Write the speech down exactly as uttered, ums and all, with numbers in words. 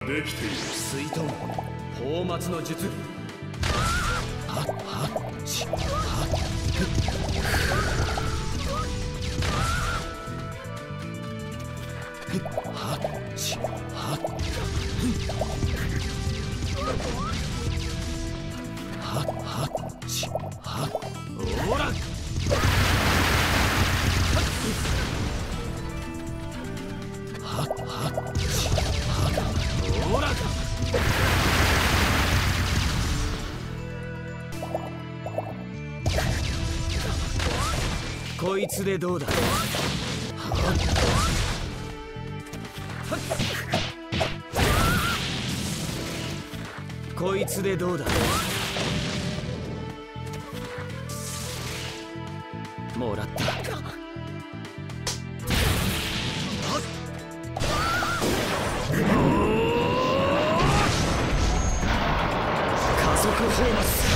できている。 水遁泡沫の術。はっはっちはっふっはっちはっはっはっちはっおらはっはっちはっおらこいつでどうだ。はっこいつでどうだ。もらった。加速泡沫。